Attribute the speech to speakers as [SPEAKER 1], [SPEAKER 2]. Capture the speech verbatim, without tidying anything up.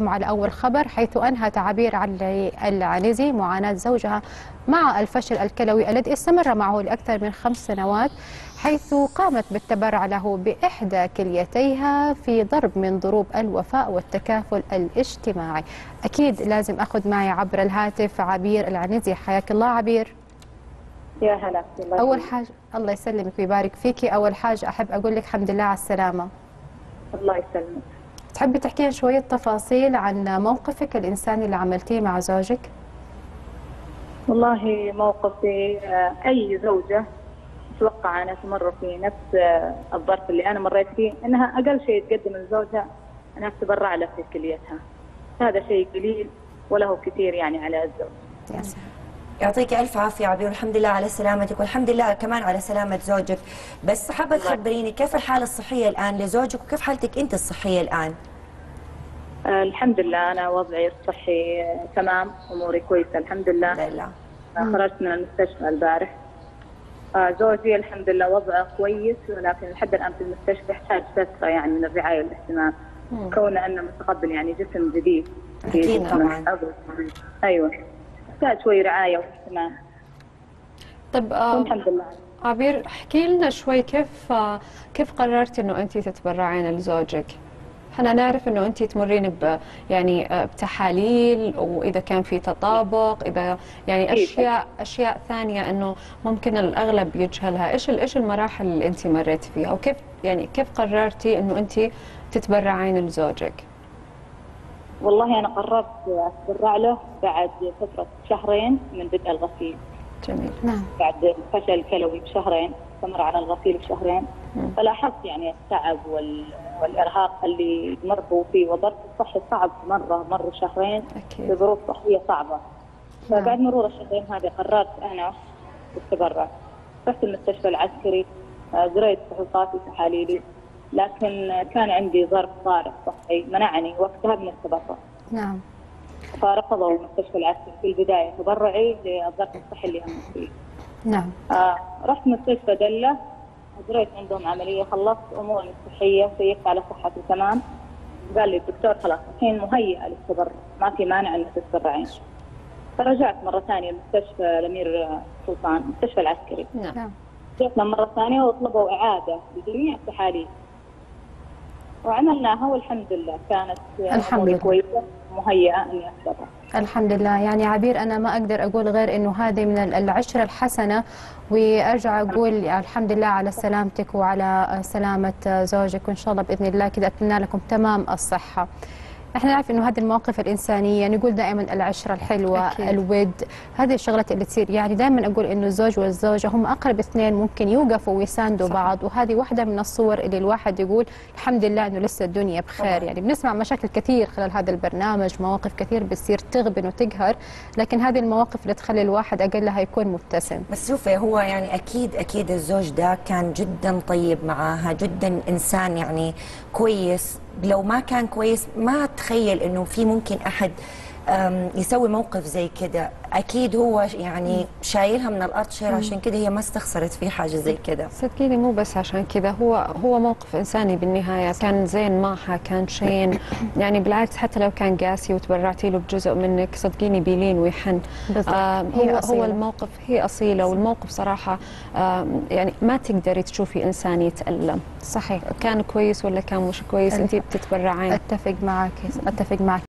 [SPEAKER 1] لكم على أول خبر، حيث أنهت عبير علي العنزي معاناة زوجها مع الفشل الكلوي الذي استمر معه لأكثر من خمس سنوات، حيث قامت بالتبرع له بإحدى كليتيها في ضرب من ضروب الوفاء والتكافل الاجتماعي. أكيد لازم أخذ معي عبر الهاتف عبير العنزي. حياك الله عبير.
[SPEAKER 2] يا هلا.
[SPEAKER 1] أول حاجة الله يسلمك ويبارك فيكي، أول حاجة أحب أقول لك الحمد لله على السلامة.
[SPEAKER 2] الله يسلمك.
[SPEAKER 1] تحبي تحكي لنا شوية تفاصيل عن موقفك الإنساني اللي عملتيه مع زوجك؟
[SPEAKER 2] والله موقفي أي زوجة أتوقع أنها تمر في نفس الظرف اللي أنا مريت فيه، أنها أقل شيء تقدم لزوجها أنها تبرع له في كليتها. هذا شيء قليل وله كثير يعني على الزوج.
[SPEAKER 1] يا سلام.
[SPEAKER 3] يعطيك ألف عافية عبير، والحمد لله على سلامتك، والحمد لله كمان على سلامة زوجك. بس حابة تخبريني كيف الحالة الصحية الآن لزوجك، وكيف حالتك أنت الصحية الآن؟
[SPEAKER 2] آه الحمد لله أنا وضعي الصحي تمام، أموري كويسة الحمد لله.
[SPEAKER 3] الحمد لله.
[SPEAKER 2] خرجت من المستشفى البارح. آه زوجي الحمد لله وضعه كويس، ولكن لحد الآن في المستشفى يحتاج فترة يعني من الرعاية والاهتمام، كونه أنه متقبل يعني جسم جديد.
[SPEAKER 3] أكيد طبعا.
[SPEAKER 2] أيوه يحتاج شوي رعاية واهتمام.
[SPEAKER 4] طب آه
[SPEAKER 2] الحمد لله.
[SPEAKER 4] عبير احكي لنا شوي كيف آه كيف قررتي انه انت تتبرعين لزوجك؟ احنا نعرف انه انت تمرين ب يعني آه بتحاليل، واذا كان في تطابق، اذا يعني اشياء اشياء ثانيه انه ممكن الاغلب يجهلها، ايش ايش المراحل اللي انت مريتي فيها، وكيف يعني كيف قررتي انه انت تتبرعين لزوجك؟
[SPEAKER 2] والله أنا قررت أتبرع له بعد فترة شهرين من بدء الغسيل.
[SPEAKER 4] جميل.
[SPEAKER 1] نعم.
[SPEAKER 2] بعد فشل كلوي بشهرين، استمر على الغسيل بشهرين، فلاحظت يعني التعب وال... والإرهاق اللي مر فيه، وظرف الصحي صعب مرة مر شهرين
[SPEAKER 4] أكيد.
[SPEAKER 2] بظروف صحية صعبة. فبعد مرور الشهرين هذه قررت أنا بالتبرع. رحت المستشفى العسكري، قريت فحوصاتي وتحاليلي، لكن كان عندي ظرف طارئ صحي منعني وقتها من التبرع.
[SPEAKER 1] نعم.
[SPEAKER 2] فرفضوا المستشفى العسكري في البداية تبرعي للظرف الصحي اللي أنا فيه.
[SPEAKER 1] نعم.
[SPEAKER 2] آه رحت مستشفى دلة، أجريت عندهم عملية، خلصت أموري الصحية، سيقت على صحتي تمام. قال لي الدكتور خلاص الحين مهيئة للتبرع، ما في مانع إنك تتبرعين. فرجعت مرة ثانية لمستشفى الأمير سلطان، المستشفى العسكري.
[SPEAKER 4] نعم.
[SPEAKER 2] جئنا مرة ثانية وطلبوا إعادة لجميع التحاليل، وعملناها والحمد لله كانت
[SPEAKER 1] الحمد لله
[SPEAKER 2] كويسة مهيئة إني أتبرع.
[SPEAKER 1] الحمد لله. يعني عبير أنا ما أقدر أقول غير إنه هذه من العشرة الحسنة، وأرجع أقول الحمد لله على سلامتك وعلى سلامة زوجك، وإن شاء الله بإذن الله كذا أتمنى لكم تمام الصحة. احنا نعرف انه هذه المواقف الانسانيه، نقول دائما العشره الحلوه أكيد. الود، هذه الشغلات اللي تصير، يعني دائما اقول انه الزوج والزوجه هم اقرب اثنين ممكن يوقفوا ويساندوا بعض، وهذه واحده من الصور اللي الواحد يقول الحمد لله انه لسه الدنيا بخير. يعني بنسمع مشاكل كثير خلال هذا البرنامج، مواقف كثير بتصير تغبن وتقهر، لكن هذه المواقف اللي تخلي الواحد اقلها يكون مبتسم.
[SPEAKER 3] بس شوفي هو يعني اكيد اكيد الزوج ده كان جدا طيب معاها، جدا انسان يعني كويس. لو ما كان كويس ما اتخيل انه في ممكن احد يسوي موقف زي كده. اكيد هو يعني شايلها من الارض شير، عشان كده هي ما استخسرت في حاجه زي كده.
[SPEAKER 4] صدقيني مو بس عشان كده، هو هو موقف انساني بالنهايه، كان زين معها، كان شين يعني بالعكس، حتى لو كان قاسي وتبرعتي له بجزء منك صدقيني بيلين ويحن. آه هو هو الموقف، هي اصيله، والموقف صراحه آه يعني ما تقدري تشوفي انسان يتالم.
[SPEAKER 1] صحيح.
[SPEAKER 4] كان كويس ولا كان مش كويس انت بتتبرعين.
[SPEAKER 1] اتفق معك اتفق معك